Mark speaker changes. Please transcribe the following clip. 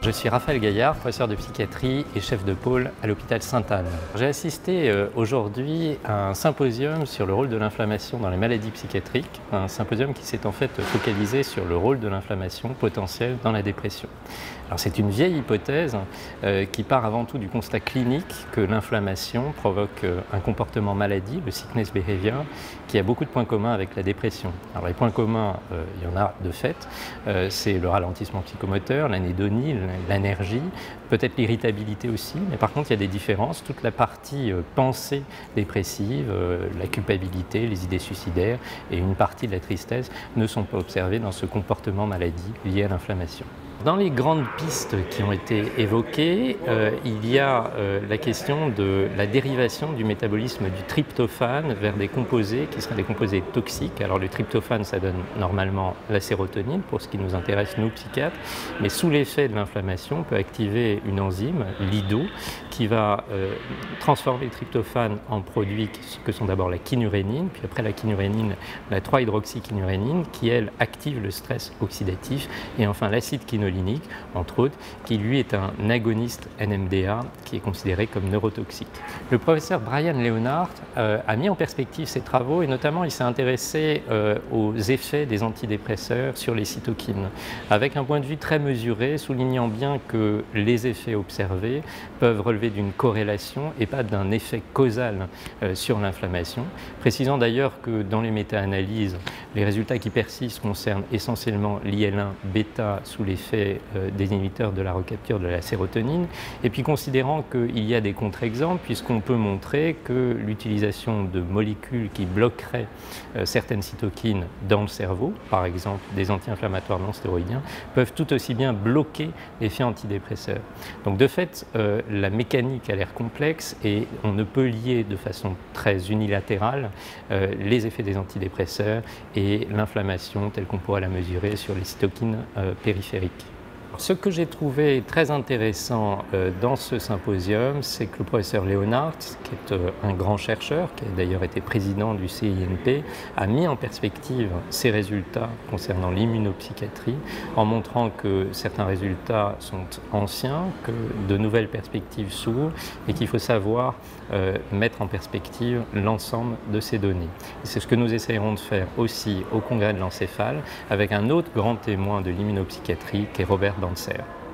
Speaker 1: Je suis Raphaël Gaillard, professeur de psychiatrie et chef de pôle à l'hôpital Sainte-Anne. J'ai assisté aujourd'hui à un symposium sur le rôle de l'inflammation dans les maladies psychiatriques, un symposium qui s'est en fait focalisé sur le rôle de l'inflammation potentielle dans la dépression. Alors c'est une vieille hypothèse qui part avant tout du constat clinique que l'inflammation provoque un comportement maladie, le sickness behavior, qui a beaucoup de points communs avec la dépression. Alors les points communs, il y en a de fait, c'est le ralentissement psychomoteur, l'anédonie, l'énergie, peut-être l'irritabilité aussi, mais par contre il y a des différences. Toute la partie pensée dépressive, la culpabilité, les idées suicidaires et une partie de la tristesse ne sont pas observées dans ce comportement maladie lié à l'inflammation. Dans les grandes pistes qui ont été évoquées, il y a la question de la dérivation du métabolisme du tryptophane vers des composés qui seraient des composés toxiques. Alors le tryptophane, ça donne normalement la sérotonine, pour ce qui nous intéresse, nous psychiatres, mais sous l'effet de l'inflammation, on peut activer une enzyme, l'IDO, qui va transformer le tryptophane en produits que sont d'abord la kynurénine, puis après la kynurénine, la 3-hydroxykynurénine, qui elle active le stress oxydatif, et enfin l'acide quinolinique, entre autres, qui lui est un agoniste NMDA qui est considéré comme neurotoxique. Le professeur Brian Leonhardt a mis en perspective ses travaux et notamment il s'est intéressé aux effets des antidépresseurs sur les cytokines, avec un point de vue très mesuré, soulignant bien que les effets observés peuvent relever d'une corrélation et pas d'un effet causal sur l'inflammation, précisant d'ailleurs que dans les méta-analyses, les résultats qui persistent concernent essentiellement l'IL-1 bêta sous l'effet des inhibiteurs de la recapture de la sérotonine, et puis considérant qu'il y a des contre-exemples, puisqu'on peut montrer que l'utilisation de molécules qui bloqueraient certaines cytokines dans le cerveau, par exemple des anti-inflammatoires non stéroïdiens, peuvent tout aussi bien bloquer l'effet antidépresseur. Donc de fait, la mécanique a l'air complexe et on ne peut lier de façon très unilatérale les effets des antidépresseurs et l'inflammation telle qu'on pourra la mesurer sur les cytokines périphériques. Ce que j'ai trouvé très intéressant dans ce symposium, c'est que le professeur Leonhardt, qui est un grand chercheur, qui a d'ailleurs été président du CINP, a mis en perspective ses résultats concernant l'immunopsychiatrie, en montrant que certains résultats sont anciens, que de nouvelles perspectives s'ouvrent et qu'il faut savoir mettre en perspective l'ensemble de ces données. C'est ce que nous essayerons de faire aussi au congrès de l'encéphale avec un autre grand témoin de l'immunopsychiatrie qui est Robert Banzer.